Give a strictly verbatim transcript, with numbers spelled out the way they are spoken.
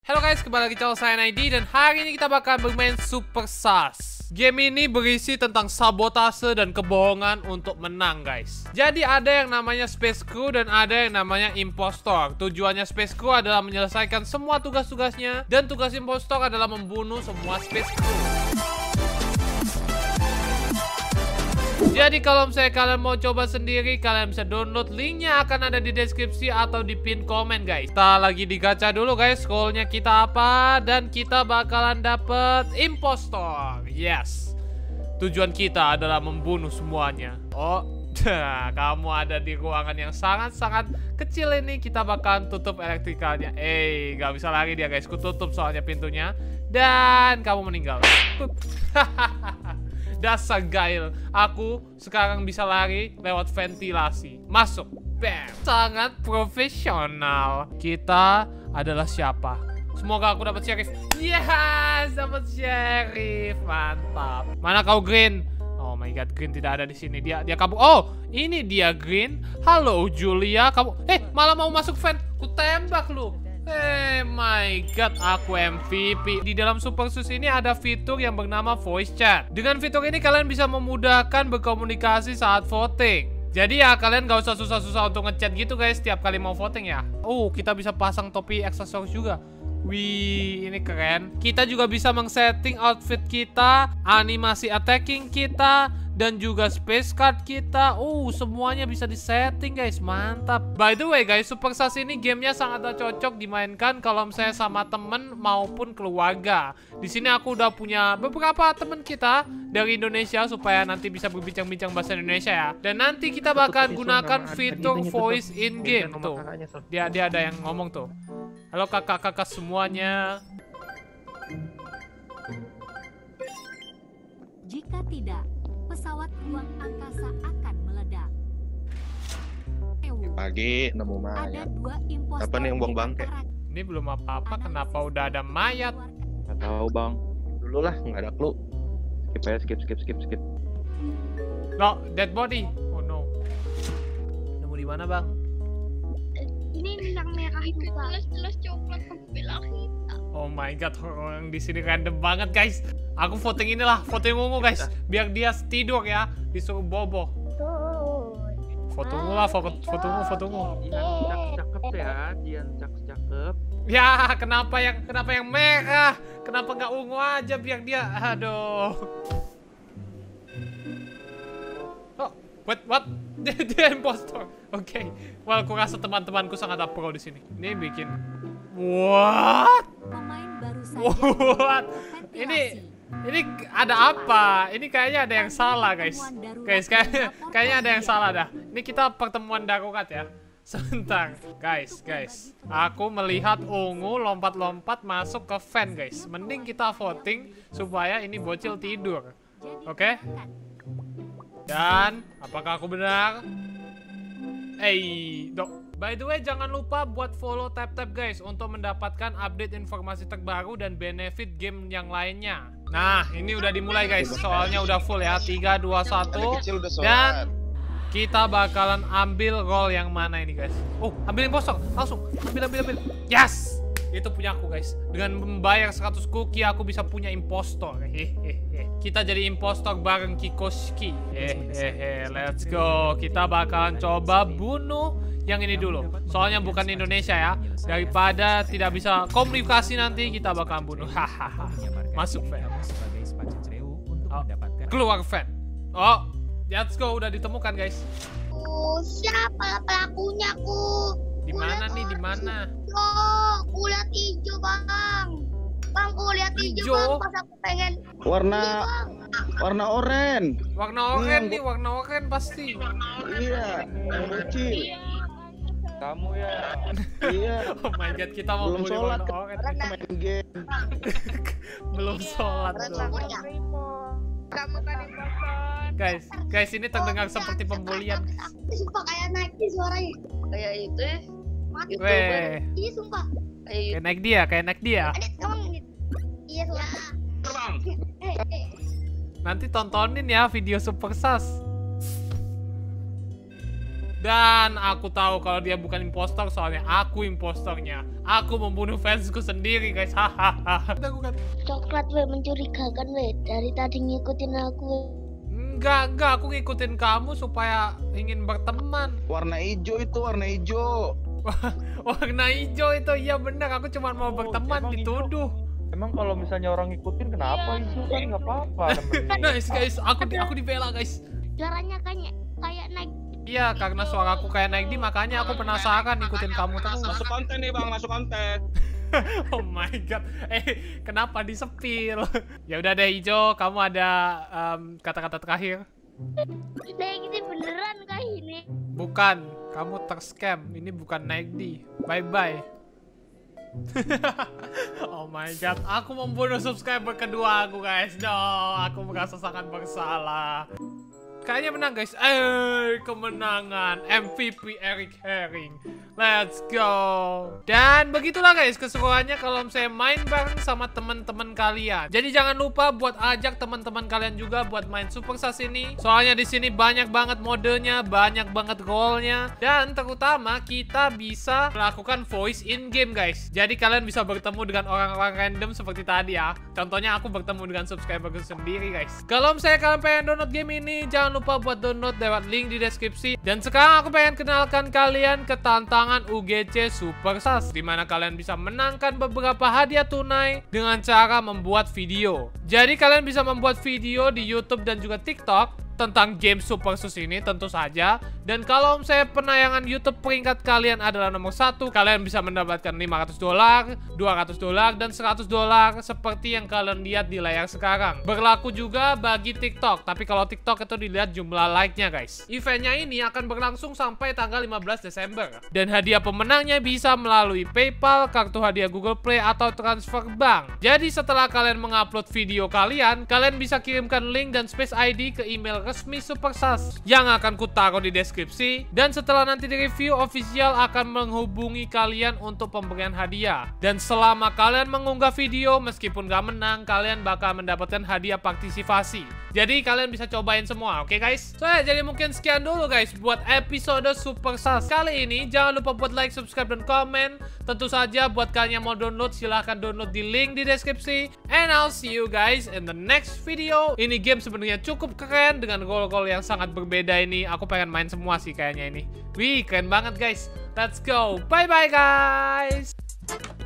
Halo guys, kembali lagi channel saya Naidi dan hari ini kita bakal bermain Super Sus. Game ini berisi tentang sabotase dan kebohongan untuk menang guys. Jadi ada yang namanya Space Crew dan ada yang namanya Impostor. Tujuannya Space Crew adalah menyelesaikan semua tugas-tugasnya dan tugas Impostor adalah membunuh semua Space Crew. Jadi kalau misalnya kalian mau coba sendiri, kalian bisa download, linknya akan ada di deskripsi atau di pin komen guys. Kita lagi di gacha dulu guys, goalnya kita apa, dan kita bakalan dapet Impostor. Yes, tujuan kita adalah membunuh semuanya. Oh, kamu ada di ruangan yang sangat-sangat kecil ini. Kita bakalan tutup elektrikalnya. Eh, gak bisa lari dia guys, ku tutup soalnya pintunya. Dan kamu meninggal. Dasar gail, aku sekarang bisa lari lewat ventilasi. Masuk, bam. Sangat profesional. Kita adalah siapa? Semoga aku dapat sheriff. Yes, dapat sheriff, mantap. Mana kau Green? Oh my god, Green tidak ada di sini. Dia dia kabur. Oh, ini dia Green. Halo Julia, kamu? Eh, malah mau masuk vent. Ku tembak lu. Eh my god, aku M V P. Di dalam Super Sus ini ada fitur yang bernama voice chat. Dengan fitur ini kalian bisa memudahkan berkomunikasi saat voting. Jadi ya kalian gak usah susah-susah untuk ngechat gitu guys setiap kali mau voting ya. Oh, kita bisa pasang topi aksesoris juga. Wih, ini keren. Kita juga bisa mengsetting outfit kita, animasi attacking kita, dan juga space card kita. Uh, semuanya bisa disetting guys, mantap. By the way guys, Super Sus ini gamenya sangat cocok dimainkan kalau misalnya sama temen maupun keluarga. Di sini aku udah punya beberapa temen kita dari Indonesia supaya nanti bisa berbincang-bincang bahasa Indonesia ya. Dan nanti kita bakal gunakan fitur voice in game tuh. Dia dia ada yang ngomong tuh. Halo kakak-kakak semuanya. Jika tidak, pesawat ruang angkasa akan meledak. Pagi nemu Ada mayat. dua impostor. Apa nih yang buang bangke? Ini belum apa-apa, kenapa udah ada mayat? Gak tahu bang. Dulu lah, nggak ada clue. Skip aja, skip, skip, skip, skip. No, dead body. Oh no. Nemu di mana bang? Ini yang merah itu jelas-jelas coklat pembela kita. Oh my god, orang di sini random banget guys. Aku voting inilah, voting ungu guys, biar dia tidur ya, disuruh bobo. Foto ungu lah, foto foto ungu, foto ungu. Dian cakep ya, Dian cakep. Ya, kenapa yang kenapa yang merah? Kenapa nggak ungu aja biar dia, aduh. Oh, what what? Dia, dia impostor. Oke, okay. Well, aku rasa teman-temanku sangat pro di sini. Ini bikin what? Pemain baru saja. What? Ini ini ada apa? Ini kayaknya ada yang salah, guys. Guys, kayaknya kayaknya ada yang salah dah. Ini kita pertemuan darurat ya. Sebentar, guys, guys. Aku melihat ungu lompat-lompat masuk ke fan, guys. Mending kita voting supaya ini bocil tidur. Oke? Okay? Dan apakah aku benar? Eh, dok. By the way, jangan lupa buat follow tap-tap guys untuk mendapatkan update informasi terbaru dan benefit game yang lainnya. Nah, ini udah dimulai guys. Soalnya udah full ya. tiga, dua, satu. Dan kita bakalan ambil role yang mana ini guys. Oh, ambil impostor. Langsung. Ambil, ambil, ambil. Yes! Itu punya aku guys. Dengan membayar seratus cookie aku bisa punya impostor. Hehehe. Kita jadi impostor bareng Kikoski. Hehehe. Let's go. Kita bakalan coba bunuh yang ini dulu. Soalnya bukan Indonesia ya. Daripada tidak bisa komunikasi nanti kita bakalan bunuh. Hahaha. Masuk fan. Oh, keluar fan. Oh, let's go. Udah ditemukan guys. Oh, siapa pelakunya ku? Di mana nih? Di mana? Oh, kulihat hijau bang. Bang, kulihat hijau Hijau? bang. Pas aku pengen. Warna, Iya, Bang. warna oranye. Warna oranye nih, warna oranye pasti. Iya, yang bocil. Kamu ya. Iya. Oh my god, kita mau Belum beli sholat warna kan? oranye. Kita main game. Belum sholat Berat tuh. banget ya. Kamu kan impostor. Guys, guys ini terdengar seperti pembulian. Sumpah kayak naik di suaranya. Kayak itu ya. Mati. Weh, Iya sumpah. Kayak kayak naik dia, kayak naik dia. Adit, kamu ngedit. Iya suara. Eh, eh. Nanti tontonin ya video Super Sus. Dan aku tahu kalau dia bukan impostor, soalnya aku impostornya. Aku membunuh fansku sendiri, guys. Hahaha. Coklat we mencurigakan we. Dari tadi ngikutin aku we. Enggak, enggak. Aku ngikutin kamu supaya ingin berteman. Warna hijau itu, warna hijau. Warna hijau itu, iya benar. Aku cuma mau Oh, berteman, emang dituduh. Emang kalau misalnya orang ngikutin kenapa Iya. itu kan nggak apa-apa namanya. Guys, guys, aku di, aku dibela, guys. Suaranya kayak kayak naik. Iya, karena suaraku kayak naik di, makanya aku penasaran ikutin kamu terus. Masuk konten nih bang, masuk konten. Oh my god. Eh, kenapa disepil? Ya udah deh, hijau, kamu ada em, kata-kata terakhir? Naik ini beneran kayak ini. Bukan, kamu terscam. Ini bukan naik di. Bye bye. Oh my god, aku membunuh subscriber kedua aku, guys. No, aku merasa sangat bersalah. Kayaknya menang, guys. Eh, kemenangan M V P Eric Herring. Let's go. Dan begitulah, guys, keseruannya kalau saya main bareng sama teman-teman kalian. Jadi jangan lupa buat ajak teman-teman kalian juga buat main Superstars ini. Soalnya di sini banyak banget modenya, banyak banget role-nya, dan terutama kita bisa melakukan voice in game, guys. Jadi kalian bisa bertemu dengan orang-orang random seperti tadi ya. Contohnya aku bertemu dengan subscriberku sendiri, guys. Kalau misalnya kalian pengen download game ini, jangan lupa buat download lewat link di deskripsi. Dan sekarang aku pengen kenalkan kalian ke tantangan U G C Superstars, di mana kalian bisa menangkan beberapa hadiah tunai dengan cara membuat video. Jadi kalian bisa membuat video di YouTube dan juga TikTok tentang game Superstars ini tentu saja. Dan kalau saya penayangan YouTube peringkat kalian adalah nomor satu, kalian bisa mendapatkan lima ratus dolar, dua ratus dolar, dan seratus dolar seperti yang kalian lihat di layar sekarang. Berlaku juga bagi TikTok, tapi kalau TikTok itu dilihat jumlah like-nya, guys. Eventnya ini akan berlangsung sampai tanggal lima belas Desember. Dan hadiah pemenangnya bisa melalui PayPal, kartu hadiah Google Play, atau transfer bank. Jadi setelah kalian mengupload video kalian, kalian bisa kirimkan link dan space I D ke email resmi Superstars yang akan kutaruh di deskripsi. Dan setelah nanti di review, official akan menghubungi kalian untuk pemberian hadiah. Dan selama kalian mengunggah video, meskipun gak menang, kalian bakal mendapatkan hadiah partisipasi. Jadi kalian bisa cobain semua, oke, okay, guys? So ya, jadi mungkin sekian dulu, guys, buat episode Superstars kali ini. Jangan lupa buat like, subscribe, dan komen. Tentu saja buat kalian yang mau download, silahkan download di link di deskripsi. And I'll see you guys in the next video. Ini game sebenarnya cukup keren dengan role-role yang sangat berbeda ini. Aku pengen main semua sih kayaknya ini. Wih, keren banget, guys. Let's go. Bye-bye, guys.